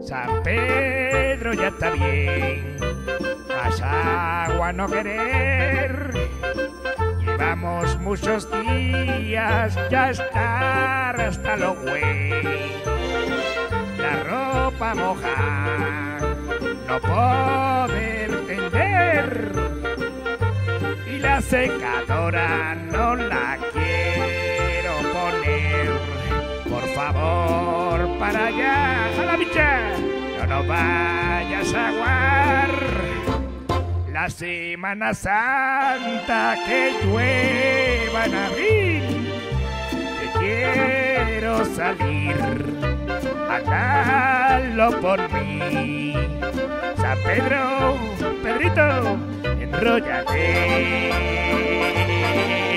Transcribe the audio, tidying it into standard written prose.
San Pedro ya está bien, más agua no querer. Llevamos muchos días ya estar hasta los güey. La ropa moja, no poder tender, y la secadora no la quiero poner. Por favor, para allá, a la bicha, no nos vayas a aguar. La Semana Santa que llueva en abril, que quiero salir, hágalo por mí. San Pedro, Pedrito, enróllate.